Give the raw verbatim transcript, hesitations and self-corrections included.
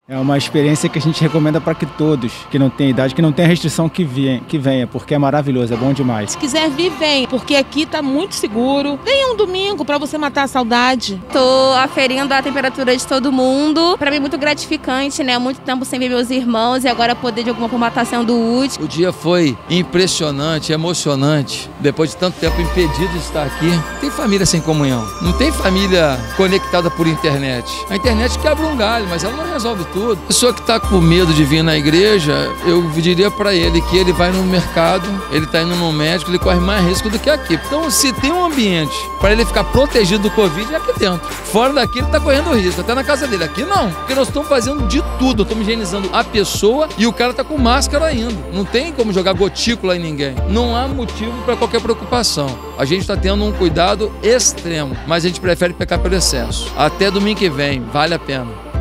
É uma experiência que a gente recomenda para que todos que não têm idade, que não tem restrição, que, venha, que venha, porque é maravilhoso, é bom demais. Se quiser vir, vem, porque aqui tá muito seguro. Venha um domingo para você matar a saudade. Tô aferindo a temperatura de todo mundo. Para mim é muito gratificante, né? Muito tempo sem ver meus irmãos e agora poder de alguma forma estar sendo útil. O dia foi impressionante, emocionante. Depois de tanto tempo impedido de estar aqui, tem família sem comunhão. Não tem família conectada por internet. A internet quebra um galho, mas ela não resolve tudo. Tudo. A pessoa que está com medo de vir na igreja, eu diria para ele que ele vai no mercado, ele está indo no médico, ele corre mais risco do que aqui. Então, se tem um ambiente para ele ficar protegido do Covid, é aqui dentro. Fora daqui, ele está correndo risco, até na casa dele. Aqui não, porque nós estamos fazendo de tudo. Estamos higienizando a pessoa e o cara está com máscara ainda. Não tem como jogar gotícula em ninguém. Não há motivo para qualquer preocupação. A gente está tendo um cuidado extremo, mas a gente prefere pecar pelo excesso. Até domingo que vem, vale a pena.